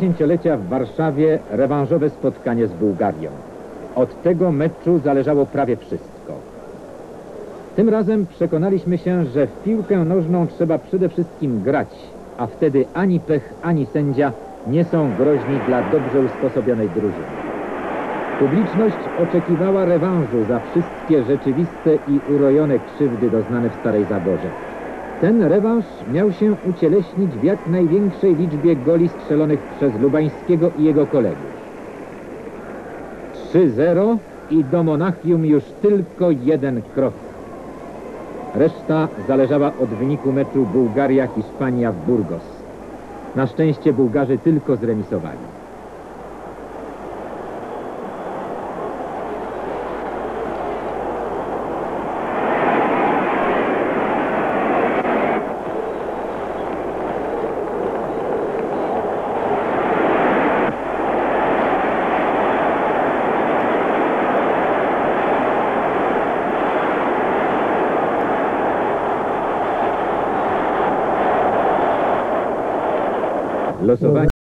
dziesięciolecia w Warszawie rewanżowe spotkanie z Bułgarią. Od tego meczu zależało prawie wszystko. Tym razem przekonaliśmy się, że w piłkę nożną trzeba przede wszystkim grać, a wtedy ani pech, ani sędzia nie są groźni dla dobrze usposobionej drużyny. Publiczność oczekiwała rewanżu za wszystkie rzeczywiste i urojone krzywdy doznane w Starej Zagorze. Ten rewanż miał się ucieleśnić w jak największej liczbie goli strzelonych przez Lubańskiego i jego kolegów. 3-0 i do Monachium już tylko jeden krok. Reszta zależała od wyniku meczu Bułgaria-Hiszpania w Burgos. Na szczęście Bułgarzy tylko zremisowali. Losowanie